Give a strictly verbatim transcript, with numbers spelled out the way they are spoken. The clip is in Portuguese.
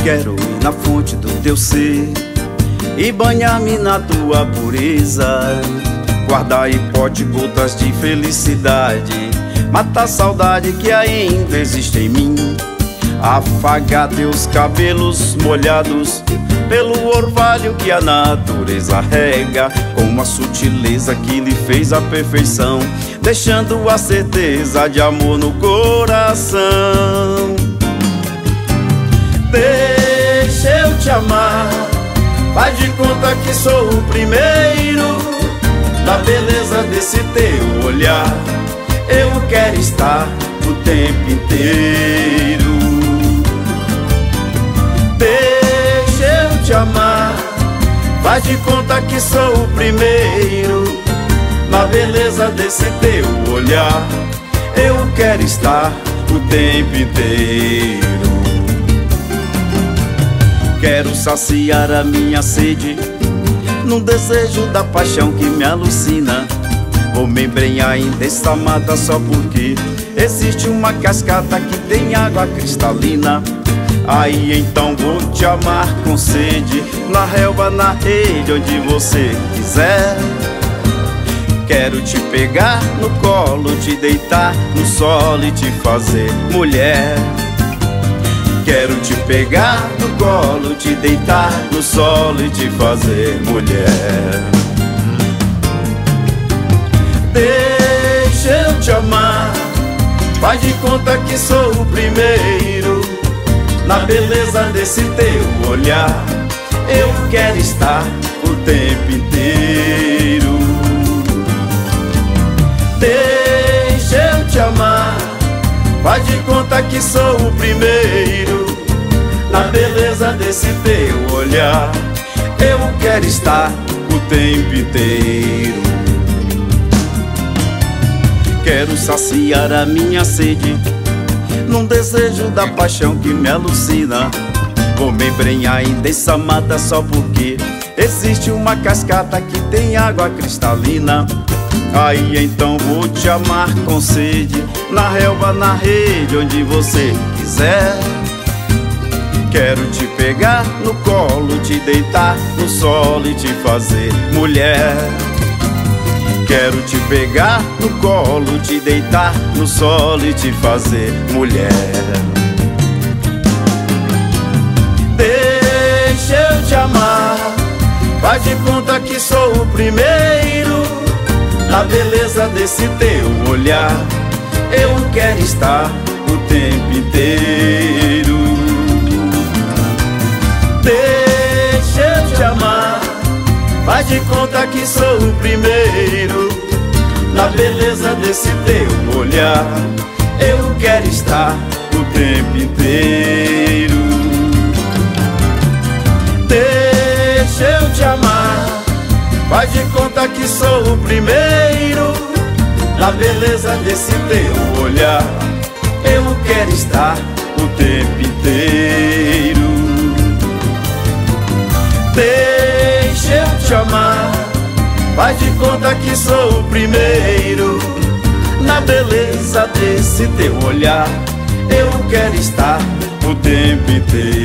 quero ir na fonte do teu ser e banhar-me na tua pureza, guardar em pote gotas de felicidade, matar a saudade que ainda existe em mim, afagar teus cabelos molhados pelo orvalho que a natureza rega, com a sutileza que lhe fez a perfeição, deixando a certeza de amor no coração. Deixa eu te amar, faz de conta que sou o primeiro, da beleza desse teu olhar eu quero estar o tempo inteiro. Deixa eu te amar, faz de conta que sou o primeiro, na beleza desse teu olhar eu quero estar o tempo inteiro. Quero saciar a minha sede num desejo da paixão que me alucina. Vou me embrenhar em dessa mata só porque existe uma cascata que tem água cristalina. Aí então vou te amar com sede, na relva, na rede, onde você quiser. Quero te pegar no colo, te deitar no solo e te fazer mulher. Quero te pegar no colo, te deitar no solo e te fazer mulher. Deixa eu te amar, faz de conta que sou o primeiro, na beleza desse teu olhar eu quero estar o tempo inteiro. Deixa eu te amar, faz de conta que sou o primeiro, na beleza desse teu olhar eu quero estar o tempo inteiro. Quero saciar a minha sede num desejo da paixão que me alucina. Vou me embrenhar em dessa mata só porque existe uma cascata que tem água cristalina. Aí então vou te amar com sede, na relva, na rede, onde você quiser. Quero te pegar no colo, te deitar no solo e te fazer mulher. Quero te pegar no colo, te deitar no solo e te fazer mulher. Deixa eu te amar, faz de conta que sou o primeiro, na beleza desse teu olhar eu quero estar o tempo inteiro. Deixa eu te amar, faz de conta que sou o primeiro, na beleza desse teu olhar eu quero estar o tempo inteiro. Deixa eu te amar, faz de conta que sou o primeiro, na beleza desse teu olhar eu quero estar o tempo inteiro. Deixa eu te amar, faz de conta que sou o primeiro, na beleza desse teu olhar eu quero estar o tempo inteiro.